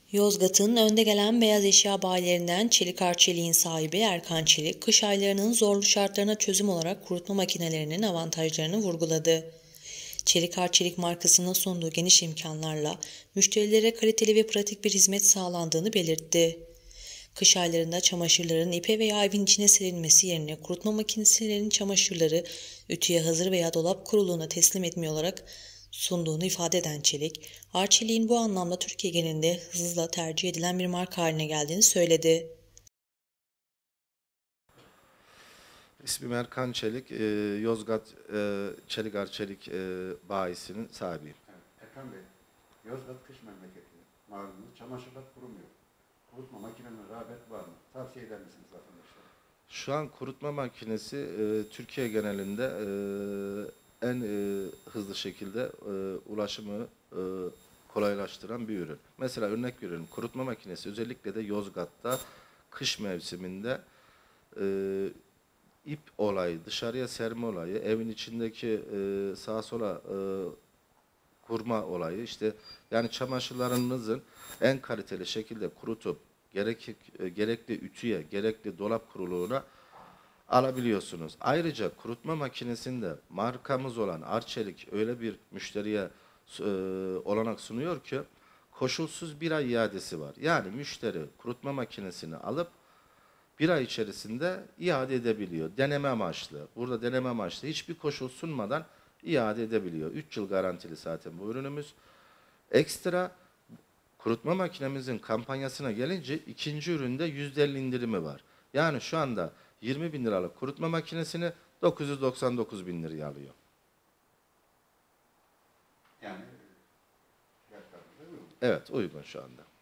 Yozgat'ın önde gelen beyaz eşya bayilerinden Çelik Arçelik'in sahibi Erkan Çelik, kış aylarının zorlu şartlarına çözüm olarak kurutma makinelerinin avantajlarını vurguladı. Çelik Arçelik markasının sunduğu geniş imkanlarla müşterilere kaliteli ve pratik bir hizmet sağlandığını belirtti. Kış aylarında çamaşırların ipe veya evin içine serilmesi yerine kurutma makinelerinin çamaşırları ütüye hazır veya dolap kuruluğuna teslim etmiyor olarak sunduğunu ifade eden Çelik, Arçelik'in bu anlamda Türkiye genelinde hızla tercih edilen bir marka haline geldiğini söyledi. İsmim Erkan Çelik, Yozgat Çelik Arçelik bayisinin sahibiyim. Evet, Erkan Bey, Yozgat kış memleketi. Malumunuz çamaşırlar kurumuyor. Kurutma makinelerine rağbet var mı? Tavsiye eder misiniz vatandaşlara? Şu an kurutma makinesi Türkiye genelinde en hızlı şekilde ulaşımı kolaylaştıran bir ürün. Mesela örnek veriyorum, kurutma makinesi özellikle de Yozgat'ta kış mevsiminde ip olayı, dışarıya serme olayı, evin içindeki sağa sola kurma olayı, işte yani çamaşırlarınızın en kaliteli şekilde kurutup gerekli ütüye, gerekli dolap kuruluğuna alabiliyorsunuz. Ayrıca kurutma makinesinde markamız olan Arçelik öyle bir müşteriye olanak sunuyor ki koşulsuz bir ay iadesi var. Yani müşteri kurutma makinesini alıp bir ay içerisinde iade edebiliyor. Deneme amaçlı. Burada deneme amaçlı hiçbir koşul sunmadan iade edebiliyor. 3 yıl garantili zaten bu ürünümüz. Ekstra kurutma makinemizin kampanyasına gelince ikinci üründe %50 indirimi var. Yani şu anda 20 bin liralık kurutma makinesini 999 bin liraya alıyor. Yani fiyatlarımıza uygun. Evet, uygun şu anda.